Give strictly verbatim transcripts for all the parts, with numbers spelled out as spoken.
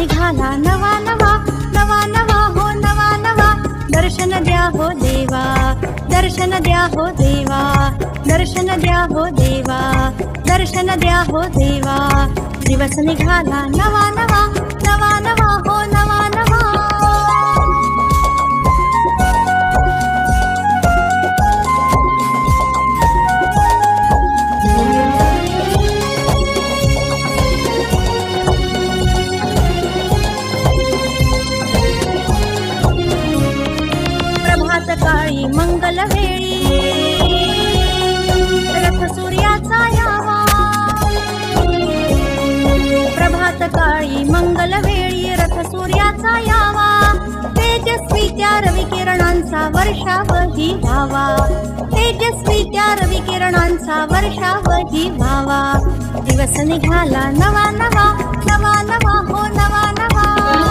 निघाला नवा नवा, नवा नवा हो नवा नवा, दर्शन द्या हो देवा, दर्शन द्या हो देवा, दर्शन द्या हो देवा, दर्शन द्या हो देवा, दिवस निघाला नवा नवा, नवा नवा हो नवा नवा। काळी मंगल वेळी रथ सूर्याचा यावा, प्रभात काळी मंगल वेळी रथ सूर्याचा यावा, तेजस्वी त्या रवी किरणांचा वर्षावही व्हावा, तेजस्वी त्या रवी किरणांचा वर्षावही व्हावा, दिवस निघाला नवा नवा, नवा नवा हो नवा नवा।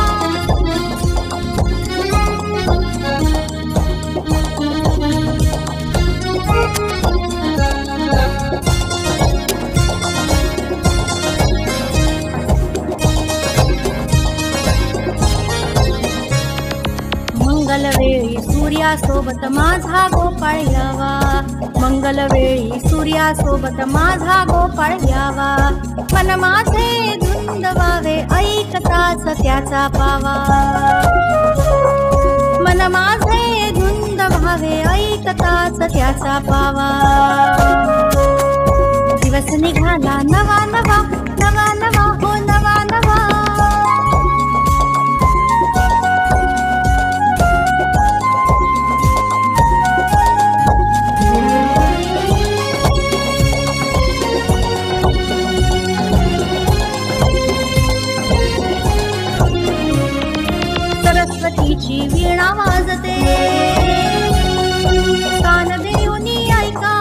मंगलवेळी सूर्यासोबत माझा गोपाळ यावा, मंगलवेळी सूर्यासोबत माझा गोपाळ यावा, मन माझे धुंद व्हावे ऐकताच त्याचा पावा, मन माझे धुंद व्हावे ऐकताच त्याचा पावा, दिवस निघाला नवा नवा, नवा नवा हो नवा नवा। सरस्वतीची वीणा वाजते कान देऊनी ऐका,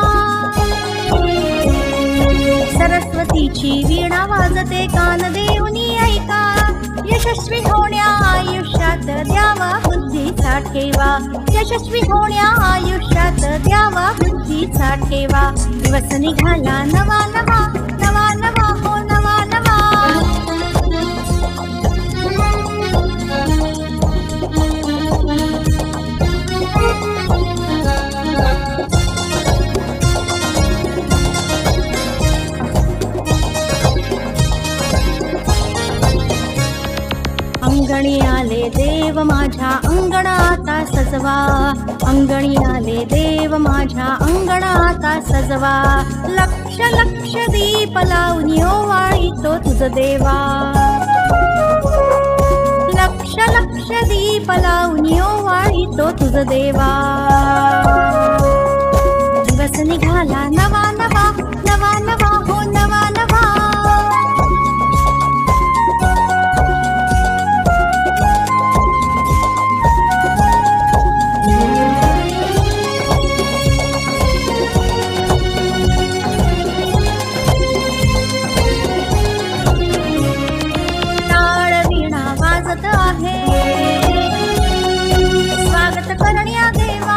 सरस्वतीची वीणा वाजते कान देऊनी ऐका, यशस्वी होण्या आयुष्यात द्यावा बुद्धीचा ठेवा, यशस्वी होण्या आयुष्यात द्यावा बुद्धीचा ठेवा, दिवस निघाला नवा नवा, नवा नवा हो नवा नवा। अंगणी आले देव माझ्या अंगणाता सजवा, अंगणी आले देव माझ्या अंगणाता सजवा, लक्ष लक्ष दीप लावून ओवाळीतो तुझ देवा, लक्ष लक्ष दीप लावून ओवाळीतो तुझ देवा, दिवस निघाला नवा नवा, नवा नवा हो नवा नवा। स्वागत करण्या देवा,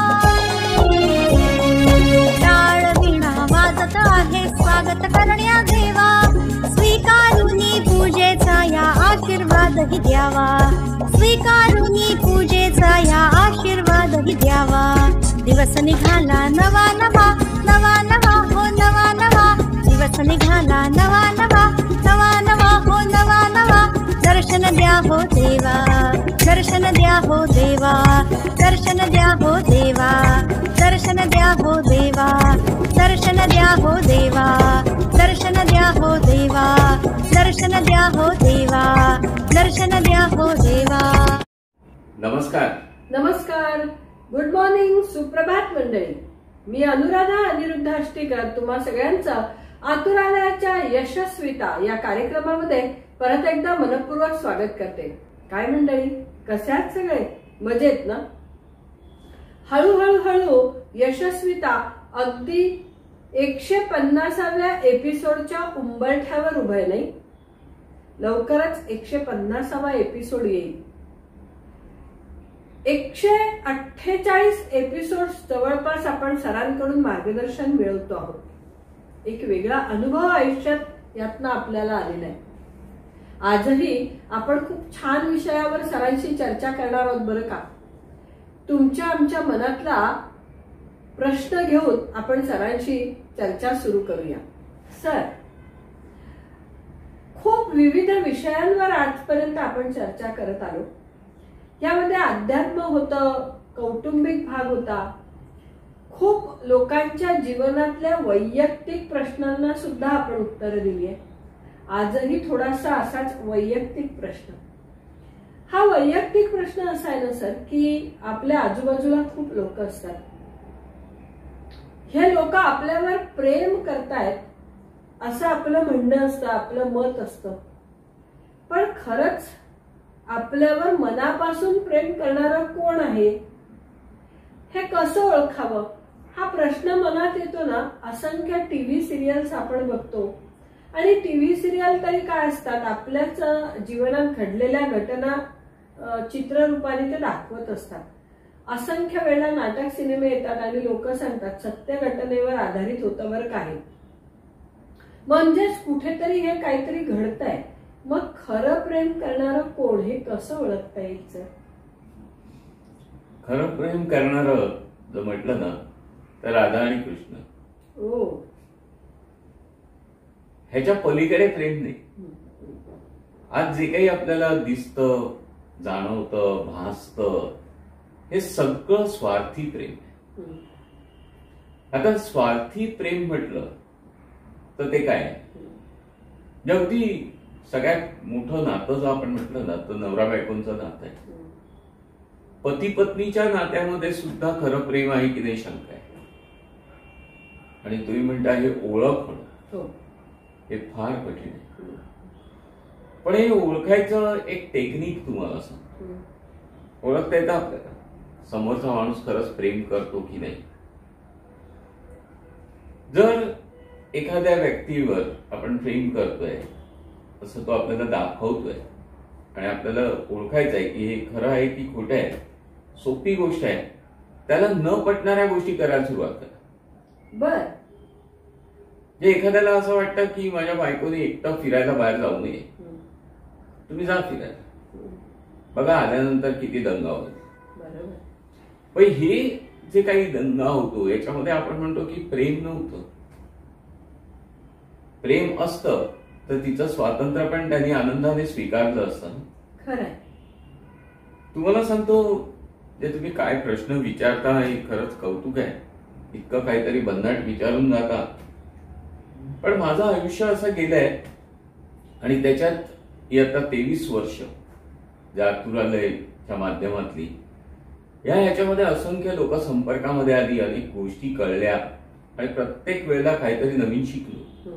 टाळ वीणा वाजत आहे, स्वागत करण्या देवा, स्वीकारुनी पूजेचा या आशीर्वादही द्यावा, स्वीकारुनी पूजेचा या आशीर्वादही द्यावा, दिवस निघाला नवा नवा, नवा नवा हो नवा नवा, दिवस निघाला नवा नवा, नवा नवा हो नवा नवा, दर्शन द्या हो देवा, दर्शन द्या हो देवा, दर्शन द्या हो देवा, दर्शन द्या हो देवा, दर्शन द्या हो देवा, दर्शन द्या हो देवा, दर्शन द्या हो देवा, दर्शन द्या हो देवा। नमस्कार नमस्कार, गुड मॉर्निंग, सुप्रभात मंडळी। मी अनुराधा अनिरुद्ध आष्टीकर तुम्हा सगळ्यांचं आतुरालयाच्या यशस्विता या कार्यक्रमामध्ये परत एकदा मनपूर्वक स्वागत करते। काय मंडळी, कसे आहात सगळे? मजेत ना? हळूहळू हळू यशस्विता अगदी एकशे पन्नासाव्या एपिसोडच्या उंबरठ्यावर उभे नाही, लवकरच एकशे पन्नासावा एपिसोड येईल। एकशे अठ्ठेचाळीस एपिसोड जवळपास आपण सरांकडून मार्गदर्शन मिळवतो आहोत। एक वेगळा अनुभव आयुष्यात यातनं आपल्याला आलेला आहे। आजही आपण खूप छान विषयावर सरांशी चर्चा करणार आहोत बरं का. तुमच्या आमच्या मनातला प्रश्न घेऊन आपण सरांशी चर्चा सुरू करूया. सर, खूप विविध विषयांवर आजपर्यंत आपण चर्चा करत आलो. यामध्ये अध्यात्म होतं, कौटुंबिक भाग होता, खूप लोकांच्या जीवनातल्या वैयक्तिक प्रश्नांना सुद्धा आपण उत्तरं दिली आहे. आजही थोडासा असाच वैयक्तिक प्रश्न. हा वैयक्तिक प्रश्न असा आहे ना सर, की आपल्या आजूबाजूला खूप लोक असतात. हे लोक आपल्यावर प्रेम करतायत असं आपलं म्हणणं असतं, आपलं मत असतं. पण खरंच आपल्यावर मनापासून प्रेम करणारं कोण आहे, हे कसं ओळखावं, हा प्रश्न मनात येतो ना. असंख्य टीव्ही सिरियल्स आपण बघतो आणि टीव्ही सिरियल तरी काय असतात, आपल्याच जीवनात घडलेल्या घटना चित्ररूपाने ते दाखवत असतात. असंख्य वेळा नाटक सिनेमे येतात आणि लोक सांगतात सत्य घटनेवर आधारित होतं बरं काही, म्हणजेच कुठेतरी हे काहीतरी घडतंय. मग खरं प्रेम करणारं कोण, हे कसं ओळखता येईल? खरं प्रेम करणारं जर म्हटलं ना तर राधा आणि कृष्ण. हो, ह्याच्या पलीकडे प्रेम नाही. आज जे काही आपल्याला दिसतं, जाणवतं, भासतं, हे सगळं स्वार्थी प्रेम आहे. आता स्वार्थी प्रेम म्हटलं तर ते काय, अगदी सगळ्यात मोठं नातं जर आपण म्हटलं ना तर नवरा बायकोंचं नातं आहे. पती पत्नीच्या नात्यामध्ये सुद्धा खरं प्रेम आहे की नाही शंका आहे. आणि तुम्ही म्हणता हे ओळखणं हे फार कठीण आहे. पण हे ओळखायचं एक टेक्निक तुम्हाला सांगतो. ओळखता येतं आपल्याला समोरचा माणूस खरंच प्रेम करतो की नाही. जर एखाद्या व्यक्तीवर आपण प्रेम करतोय असं तो आपल्याला दाखवतोय आणि आपल्याला ओळखायचं आहे की हे खरं आहे की खोटं आहे, सोपी गोष्ट आहे. त्याला न पटणाऱ्या गोष्टी करायला सुरुवात करा. बर, जे एखाद्याला असं वाटतं की माझ्या बायकोने एकटा फिरायला बाहेर जाऊ नये, तुम्ही जा फिरायला, बघा आल्यानंतर किती दंगा होतो. पण हे जे काही दंगा होतो याच्यामध्ये आपण म्हणतो की प्रेम नव्हतं. प्रेम असतं तर तिचं स्वातंत्र्य पण त्यांनी आनंदाने स्वीकारलं असतं. खरंय. तुम्हाला सांगतो, जे तुम्ही काय प्रश्न विचारता हे खरंच कौतुक आहे. इतकं काहीतरी भन्नाट विचारून जाता. पण माझं आयुष्य असं गेलंय आणि त्याच्यात ही आता तेवीस वर्ष ज्या आतुरालयच्या माध्यमातली या ह्याच्यामध्ये असंख्य लोक संपर्कामध्ये आली, अनेक गोष्टी कळल्या आणि प्रत्येक वेळेला काहीतरी नवीन शिकलो.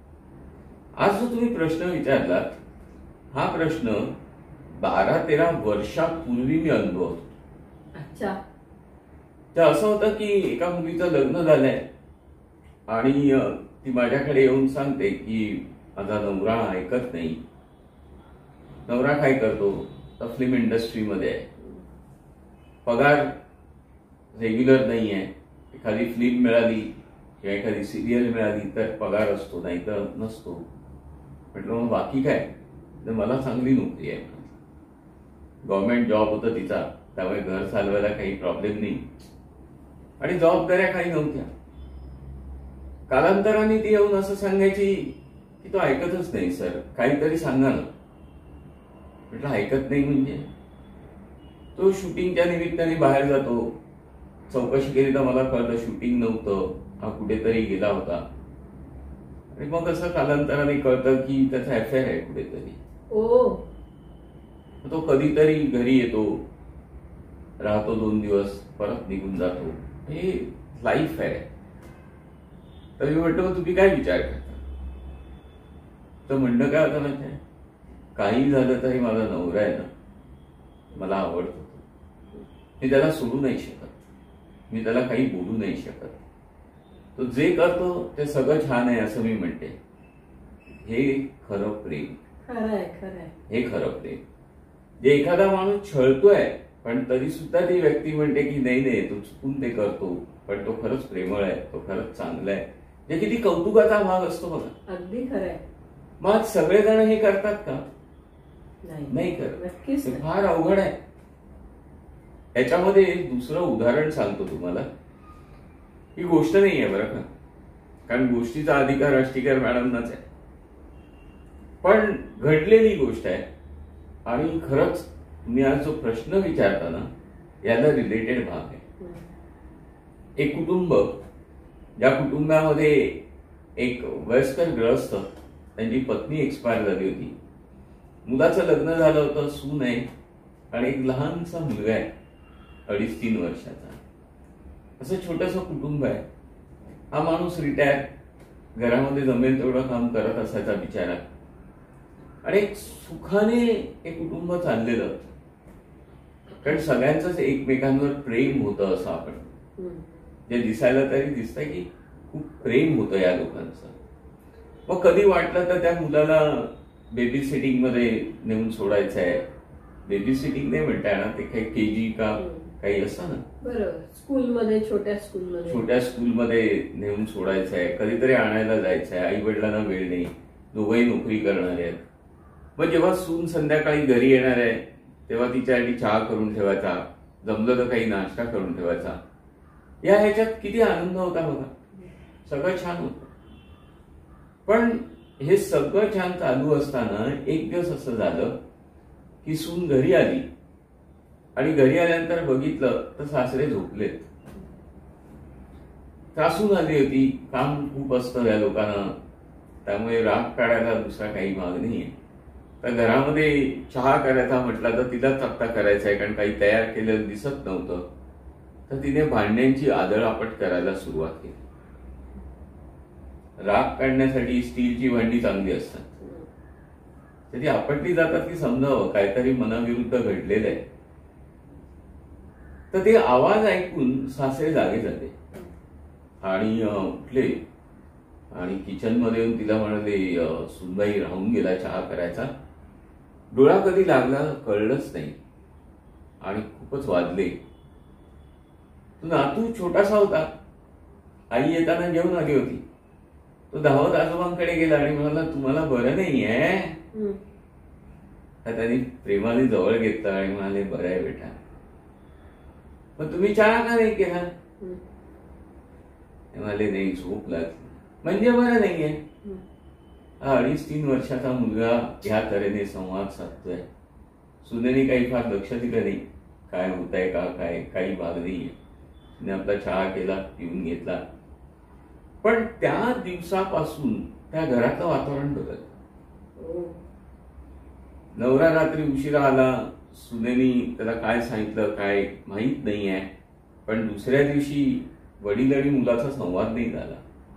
आज जो तुम्ही प्रश्न विचारलात हा प्रश्न बारा तेरा वर्षापूर्वी मी अनुभवतो. अच्छा. तर असं होतं की एका मुलीचं लग्न झालंय आणि ती माझ्याकडे येऊन सांगते की माझा नवरा ऐकत नाही. नवरा काय करतो तर फिल्म इंडस्ट्रीमध्ये आहे, पगार रेग्युलर नाही आहे. एखादी फिल्म मिळाली किंवा एखादी सिरियल मिळाली तर पगार असतो, नाही तर नसतो. म्हटलं मग बाकी काय, तर मला चांगली नोकरी आहे, गव्हर्नमेंट जॉब होतं तिचा, त्यामुळे घर चालवायला काही प्रॉब्लेम नाही आणि जबाबदाऱ्या काही नव्हत्या. कालांतराने ती येऊन असं सांगायची की तो ऐकतच नाही सर, काहीतरी सांगा ना. म्हटलं ऐकत नाही म्हणजे, तो शूटिंगच्या निमित्ताने बाहेर जातो. चौकशी केली तर मला कळतं शूटिंग नव्हतं, हा कुठेतरी गेला होता. आणि मग असं कालांतराने कळतं की त्याचा अफेअर आहे कुठेतरी. ओ. तो कधीतरी घरी येतो, राहतो दोन दिवस, परत निघून जातो. हे लाईफ आहे. तर मी म्हटलं तुम्ही काय विचार करता. तर म्हणणं काय होतं माहिती आहे, काही झालं तरी माझा नवरा आहे ना, मला आवडतो. मी त्याला सोडू नाही शकत, मी त्याला काही बोलू नाही शकत. तो जे करतो ते सगळं छान आहे असं मी म्हणते. हे खरं प्रेम. खरंय खरंय हे खरं प्रेम. जे एखादा माणूस छळतोय पण तरी सुद्धा ती व्यक्ती म्हणते की नाही नाही तो चुकून ते करतो, पण तो खरंच प्रेमळ आहे, तो खरंच चांगला आहे, हे किती कौतुकाचा भाग असतो बघा. अगदी खरंय. मग सगळेजण हे करतात का? नाही करत. नक्कीच ते नाही. फार अवघड आहे. याच्यामध्ये दुसरं उदाहरण सांगतो तुम्हाला. ही गोष्ट नाही आहे बरं का, कारण गोष्टीचा अधिकार अष्टीकर मॅडमनाच आहे, पण घडलेली गोष्ट आहे. आणि खरंच मी आज जो प्रश्न विचारता ना याला रिलेटेड भाग आहे. एक कुटुंब, ज्या कुटुंबामध्ये एक वयस्कर ग्रस्त, त्यांची पत्नी एक्सपायर झाली होती, मुलाचं लग्न झालं होतं, सून आहे आणि एक लहानसा मुलगा आहे अडीच तीन वर्षाचा. असं छोटंसं कुटुंब आहे. हा माणूस रिटायर, घरामध्ये जमेल तेवढं काम करत असायचा बिचारा, आणि एक सुखाने एक कुटुंब चाललेलं होतं. कारण सगळ्यांचंच एकमेकांवर प्रेम होतं असं आपण जे दिसायला तरी दिसतंय की खूप प्रेम होतं या लोकांचं. मग कधी वाटलं तर त्या मुलाला बेबी सिटिंग मध्ये नेऊन सोडायचं आहे. बेबी सिटिंग नाही म्हणता येणार, ते काही केजी का काही असतं ना, बरोबर, स्कूलमध्ये, छोट्या स्कूलमध्ये छोट्या स्कूलमध्ये नेऊन सोडायचं आहे, कधीतरी आणायला जायचं आहे. आई वडिलांना वेळ नाही, दोघंही नोकरी करणारे आहेत. मग जेव्हा सून संध्याकाळी घरी येणार आहे तेव्हा तिच्यासाठी चहा करून ठेवायचा, जमलं तर काही नाश्ता करून ठेवायचा. या ह्याच्यात किती आनंद होता बघा, सगळं छान होतं. पण हे सगळं छान चालू असताना एक दिवस असं झालं की सून घरी आली आणि घरी आल्यानंतर बघितलं तर सासरे झोपलेत. त्रासून आली होती, काम खूप असतं या लोकांना, त्यामुळे राग काढायला दुसरा काही मार्ग नाहीये. तर घरामध्ये चहा करायचा म्हटला तर तिला चपटा करायचा आहे, कारण काही तयार केलेलं दिसत नव्हतं. तर तिने भांड्यांची आदळआपट करायला सुरुवात केली. राग काढण्यासाठी स्टीलची भांडी चांगली असतात, तर ती आपटली जातात की समजावं काहीतरी मनाविरुद्ध घडलेलं आहे. तर ते आवाज ऐकून सासरे जागे झाले आणि उठले आणि किचन मध्ये येऊन तिला म्हणाले, सुनबाई राहून गेला चहा करायचा. डोळा कधी लागला कळलंच नाही आणि खूपच वाजले. तो नातू छोटासा होता, आई येताना घेऊन आली होती. तो धावत आजोबांकडे गेला आणि म्हणाला, तुम्हाला बरं नाहीये? त्यांनी प्रेमाने जवळ घेतलं आणि म्हणाले, बरं आहे बेटा. मग तुम्ही चहा का नाही केला? म्हणाले, नाही झोप लागली. म्हणजे बरं नाहीये? हा अडीच तीन वर्षाचा मुलगा ह्या तऱ्हेने संवाद साधतोय. सुनेने काही फार लक्ष दिलं नाही, काय होत आहे का, काय काही भाग नाहीये. तिने आपला चहा केला, पिऊन घेतला. पण त्या दिवसापासून त्या घराचं वातावरण बदललं. नवरा रात्री उशिरा आला, सुनेनी त्याला काय सांगितलं काय माहीत नाहीये, पण दुसऱ्या दिवशी वडील आणि मुलाचा संवाद नाही झाला.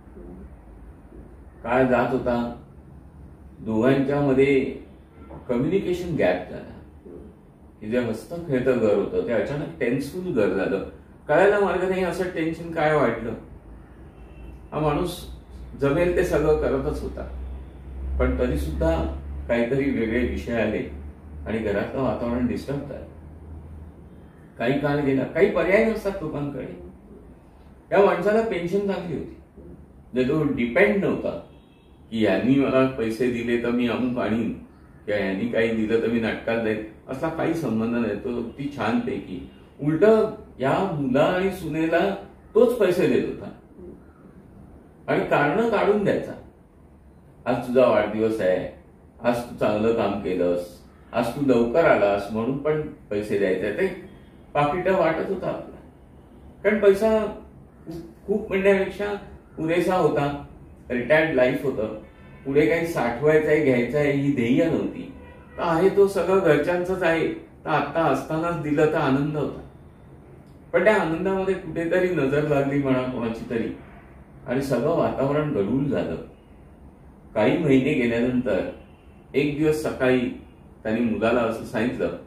काय जात होता, दोघांच्या मध्ये कम्युनिकेशन गॅप झाला. की जे हसतं खेळतं घर होतं ते अचानक टेन्सफुल घर झालं. कळायला मार्ग नाही असं टेन्शन काय वाटलं. हा माणूस जमेल ते सगळं करतच होता, पण तरी सुद्धा काहीतरी वेगळे विषय आले आणि घरातलं वातावरण डिस्टर्ब झालं. काही काळ गेला, काही पर्याय नसतात लोकांकडे. या माणसाला पेन्शन चांगली होती, जे तो डिपेंड नव्हता की यांनी मला पैसे दिले तर मी अमुक आणीन किंवा यांनी काही दिलं तर मी नाटकात जाईन, असा काही संबंध नाही. तो ती छानपैकी उलट या मुला आणि सुनेला तोच पैसे देत होता आणि कारण काढून द्यायचा. आज तुझा वाढदिवस आहे, आज तू चांगलं काम केलंस, आज तू लवकर आलास म्हणून पण पैसे द्यायचे. ते पाकिट वाटत होता आपला, कारण पैसा खूप म्हणण्यापेक्षा पुरेसा होता. रिटायर्ड लाईफ होतं, पुढे काही साठवायचं आहे घ्यायचं आहे ही ध्येय नव्हती. तर आहे तो सगळं घरच्यांचंच आहे, तर आता असतानाच दिलं तर आनंद होता. पण त्या आनंदामध्ये कुठेतरी नजर लागली म्हणा कोणाची तरी आणि सगळं वातावरण गढूळ झालं. काही महिने गेल्यानंतर एक दिवस सकाळी त्यांनी मुलाला असं सांगितलं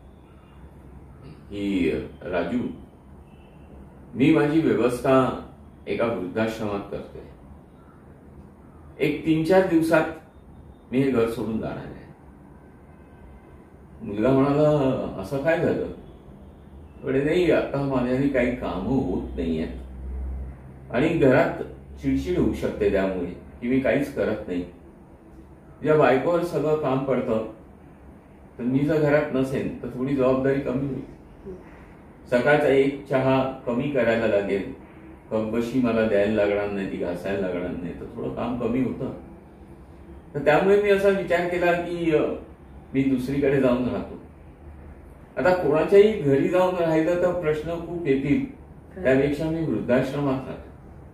की राजू, मी माझी व्यवस्था एका वृद्धाश्रमात करतोय. एक तीन चार दिवसात मी हे घर सोडून जाणार आहे. मुलगा म्हणाला, असं काय झालं? म्हणजे नाही, आता माझ्याने काही कामं होत नाहीयेत आणि घरात चिडचिड होऊ शकते त्यामुळे की मी काहीच करत नाही. ज्या बायकोवर सगळं काम पडतं तर मी जर घरात नसेन तर थोडी जबाबदारी कमी होईल. सकाळचा एक चहा कमी करायला लागेल, कपबशी मला द्यायला लागणार नाही, ती घासायला लागणार नाही, तर थोडं काम कमी होतं. तर त्यामुळे मी असा विचार केला की मी दुसरीकडे जाऊन राहतो. आता कोणाच्याही घरी जाऊन राहिलं तर प्रश्न खूप येतील, त्यापेक्षा मी वृद्धाश्रमात राहतो.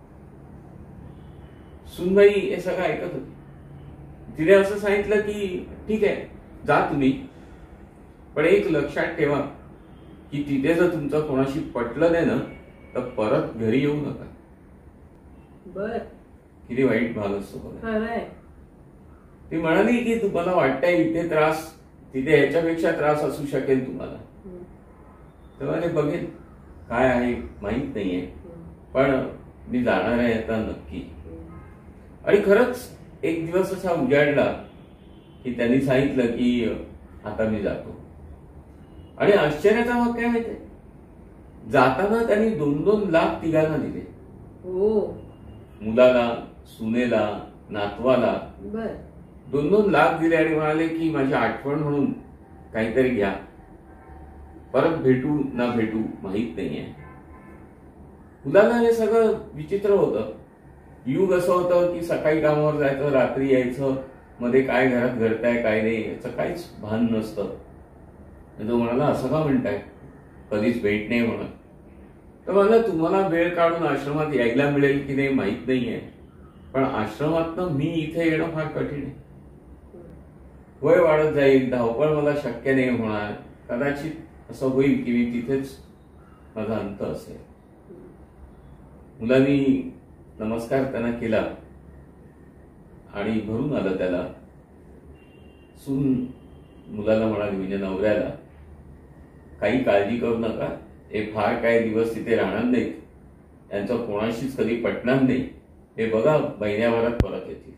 सुनबाई हे सगळं ऐकत होती. तिने असं सांगितलं की ठीक आहे जा तुम्ही, पण एक लक्षात ठेवा की तिथे जर तुमचं कोणाशी पटलं नाही ना तर परत घरी येऊ नका. बर, किती वाईट भाग असतो बघा. खरंय. ती म्हणाली की तुम्हाला वाटतंय इथे त्रास, तिथे ह्याच्यापेक्षा त्रास असू शकेल तुम्हाला. तेव्हा ते बघेन काय आहे माहित नाहीये, पण मी जाणार आहे आता नक्की. आणि खरंच एक दिवस असा उजाडला की त्यांनी सांगितलं की आता मी जातो. आणि आश्चर्याचा भाग काय माहितीये, जाताना त्यांनी दोन दोन लाख तिघांना दिले. हो, मुलाला, सुनेला, नातवाला बर, दोन दोन लाख दिले आणि म्हणाले की माझी आठवण म्हणून काहीतरी घ्या, परत भेटू ना भेटू माहित नाहीये. मुलाला हे सगळं विचित्र होतं. युग असं होतं की सकाळी कामावर जायचं, रात्री यायचं, मध्ये काय घरात घडताय काय नाही याचं काहीच भान नसतं. तो म्हणाला असं का म्हणताय, कधीच भेट नाही म्हणत. तर मला तुम्हाला वेळ काढून आश्रमात यायला मिळेल की नाही माहित नाहीये, पण आश्रमातनं मी इथे येणं फार कठीण आहे. वय वाढत जाईल, धावपळ मला शक्य नाही होणार, कदाचित असं होईल की मी तिथेच माझा अंत असेल. मुलांनी नमस्कार त्यांना केला आणि भरून आलं त्याला. सून मुलाला म्हणाली म्हणजे नवऱ्याला, काही काळजी करू नका, हे फार काही दिवस तिथे राहणार नाहीत, यांचं कोणाशीच कधी पटणार नाही, हे बघा महिन्याभरात परत येतील.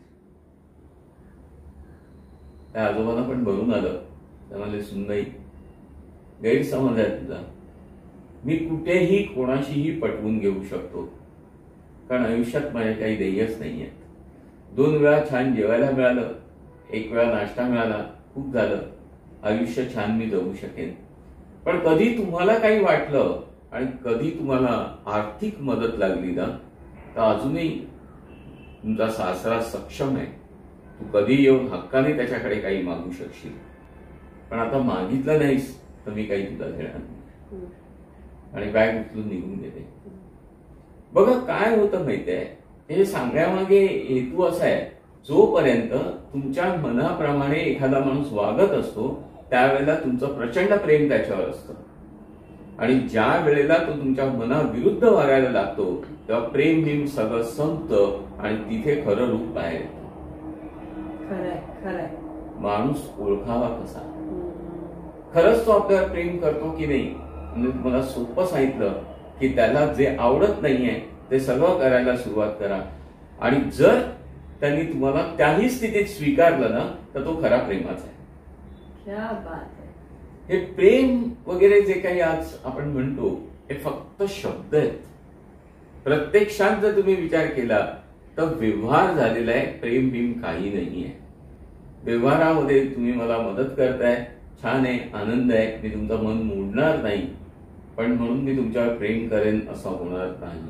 त्या आजोबांना पण भरून आलं. त्यामध्ये सुनबाई गैरसमज आहे तुझा, मी कुठेही कोणाशीही पटवून घेऊ शकतो, कारण आयुष्यात माझ्या काही ध्येयच नाहीये. दोन वेळा छान जेवायला मिळालं, एक वेळा नाश्ता मिळाला, खूप झालं, आयुष्य छान मी जगू शकेन. पण कधी तुम्हाला काही वाटलं आणि कधी तुम्हाला आर्थिक मदत लागली ना तर अजूनही तुमचा सासरा सक्षम आहे, तू कधी येऊन हक्काने त्याच्याकडे काही मागू शकशील. पण आता मागितलं नाहीस तर मी काही तुला देणार नाही. आणि बॅग उचलून निघून गेले. बघा काय होतं माहितीये, हे सांगण्यामागे हेतू असा आहे, जोपर्यंत तुमच्या मनाप्रमाणे एखादा माणूस वागत असतो त्यावेळेला तुमचं प्रचंड प्रेम त्याच्यावर असतं, आणि ज्या वेळेला तो तुमच्या मनाविरुद्ध वागायला लागतो तेव्हा प्रेम बिम सगळं संपतं आणि तिथे खरं रूप बाहेर येतं. खरंय खरंय. माणूस ओळखावा कसा, खरंच तो आपल्यावर प्रेम करतो की नाही. म्हणजे तुम्हाला सोपं सांगितलं की त्याला जे आवडत नाहीये ते सगळं करायला सुरुवात करा, आणि जर त्यांनी तुम्हाला त्याही स्थितीत स्वीकारलं ना तर तो खरा प्रेमाचा आहे. क्या बात आहे. हे प्रेम वगैरे जे काही आज आपण म्हणतो हे फक्त शब्द आहेत. प्रत्यक्षात जर तुम्ही विचार केला तर व्यवहार झालेला आहे, प्रेम बिम काही नाहीये. व्यवहारामध्ये तुम्ही मला मदत करताय, छान आहे, आनंद आहे, मी तुमचं मन मोडणार नाही, पण म्हणून मी तुमच्यावर प्रेम करेन असं होणार नाही.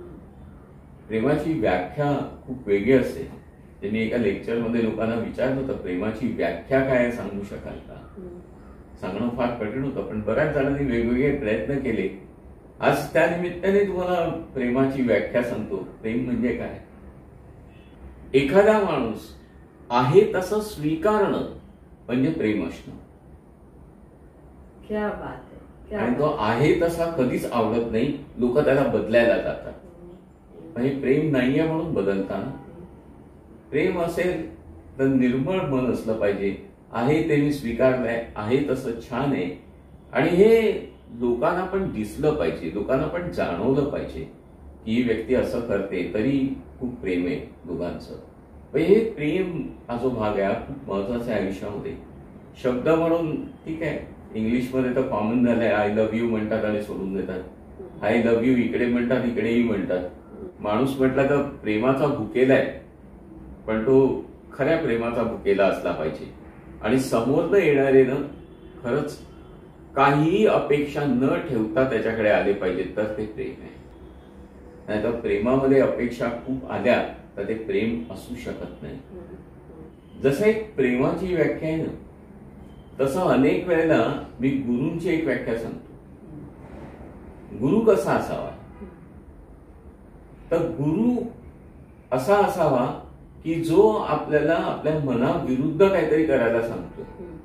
प्रेमाची व्याख्या खूप वेगळी असते. ते मी एका लेक्चरमध्ये लोकांना विचारलं होतं, प्रेमाची व्याख्या काय सांगू शकाल का. सांगणं फार कठीण होतं, पण बऱ्याच जणांनी वेगवेगळे प्रयत्न केले. आज त्या निमित्ताने तुम्हाला प्रेमाची व्याख्या सांगतो. प्रेम म्हणजे काय, एखादा माणूस आहे तसं स्वीकारणं म्हणजे प्रेम असणं. क्या बात आहे. आणि तो आहे तसा कधीच आवडत नाही, लोक त्याला बदलायला जातात. हे प्रेम नाहीये म्हणून बदलताना. प्रेम असेल तर निर्मळ मन असलं पाहिजे, आहे ते मी स्वीकारलंय, आहे तसं छान आहे, आणि हे लोकांना पण दिसलं पाहिजे, लोकांना पण जाणवलं पाहिजे की ही व्यक्ती असं करते तरी खूप प्रेम आहे दोघांचं. हे प्रेम हा जो भाग आहे खूप महत्वाचा आहे आयुष्यामध्ये. शब्द म्हणून ठीक आहे, इंग्लिशमध्ये तर कॉमन झालंय, आय लव्ह यू म्हणतात आणि सोडून देतात. आय लव्ह यू इकडे म्हणतात, इकडेही म्हणतात. माणूस म्हटला तर प्रेमाचा भुकेला आहे, पण तो खऱ्या प्रेमाचा भुकेला असला पाहिजे. आणि समोरनं येणारे ना खरंच काहीही अपेक्षा न ठेवता त्याच्याकडे आले पाहिजे तर ते प्रेम आहे. नाहीतर प्रेमामध्ये अपेक्षा खूप आल्या तर ते प्रेम असू शकत नाही. जसं एक प्रेमाची व्याख्या आहे ना, तसं अनेक वेळेला मी गुरूंची एक व्याख्या सांगतो. गुरु कसा असावा, तर गुरु असा असावा की जो आपल्याला आपल्या मनाविरुद्ध काहीतरी करायला सांगतो.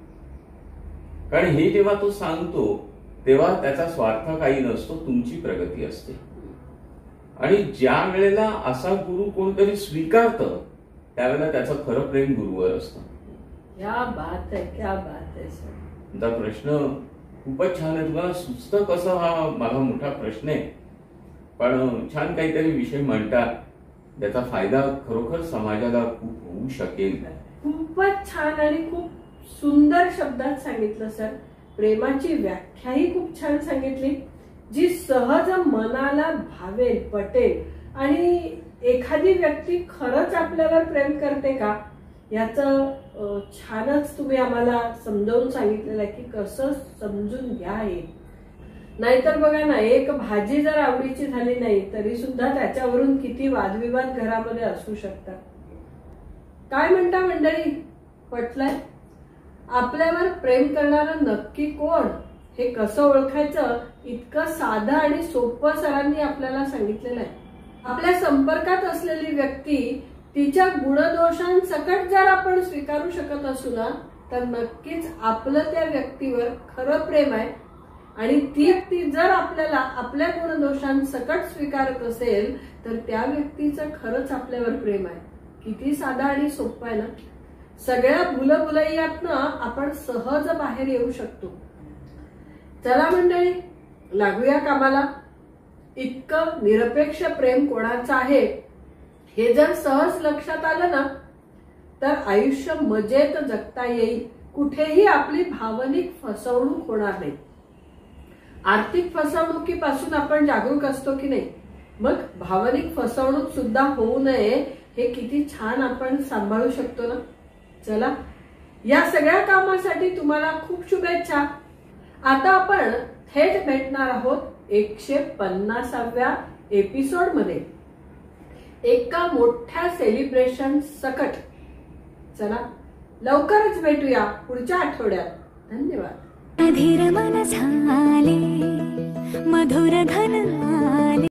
कारण हे जेव्हा तो सांगतो तेव्हा त्याचा स्वार्थ काही नसतो, तुमची प्रगती असते. आणि ज्या वेळेला असा गुरु कोणतरी स्वीकारतं त्यावेळेला त्याचं खरं प्रेम गुरुवर असतं. क्या बात आहे, क्या बात आहे सर. तुमचा प्रश्न खूपच छान आहे. तुम्हाला सुचतं कसं हा माझा मोठा प्रश्न आहे, पण छान काहीतरी विषय म्हणतात त्याचा फायदा खरोखर समाजाला खूप होऊ शकेल. खूपच छान आणि खूप सुंदर शब्दात सांगितलं सर. प्रेमाची व्याख्याही खूप छान सांगितली, जी सहज मनाला भावेल, पटेल. आणि एखादी व्यक्ती खरंच आपल्यावर प्रेम करते का याचं छानच तुम्ही आम्हाला समजावून सांगितलेलं आहे की कसं समजून घ्या हे. नाहीतर बघा ना, एक भाजी जर आवडीची झाली नाही तरी सुद्धा त्याच्यावरून किती वादविवाद घरामध्ये असू शकतात. काय म्हणता मंडळी, पटलंय? आपल्यावर प्रेम करणारं नक्की कोण हे कसं ओळखायचं इतकं साधं आणि सोपं सरांनी आपल्याला सांगितलेलं आहे. आपल्या संपर्कात असलेली व्यक्ती तिच्या गुणदोषांसकट जर आपण स्वीकारू शकत असू ना, तर नक्कीच आपलं त्या व्यक्तीवर खरं प्रेम आहे. आणि ती व्यक्ती जर आपल्याला आपल्या गुणदोषांसकट स्वीकारत असेल तर त्या व्यक्तीचं खरंच आपल्यावर प्रेम आहे. किती साधा आणि सोपं आहे ना. सगळ्या भुलभुलैयातनं आपण सहज बाहेर येऊ शकतो. चला मंडळी, लागूया कामाला. इतकं निरपेक्ष प्रेम कोणाचं आहे हे जर सहज लक्षात आलं ना, तर आयुष्य मजेत जगता येईल. कुठेही आपली भावनिक फसवणूक होणार नाही. आर्थिक फसवणुकीपासून आपण जागरूक असतो की नाही, मग भावनिक फसवणूक सुद्धा होऊ नये हे किती छान आपण सांभाळू शकतो ना. चला, या सगळ्या कामासाठी तुम्हाला खूप शुभेच्छा. आता आपण थेट भेटणार आहोत एकशे पन्नासाव्या एपिसोड मध्ये एका मोठ्या सेलिब्रेशन सकट. चला, लवकरच भेटूया पुढच्या आठवड्यात. धन्यवाद. अधीर मन झाले, मधुर धन आले.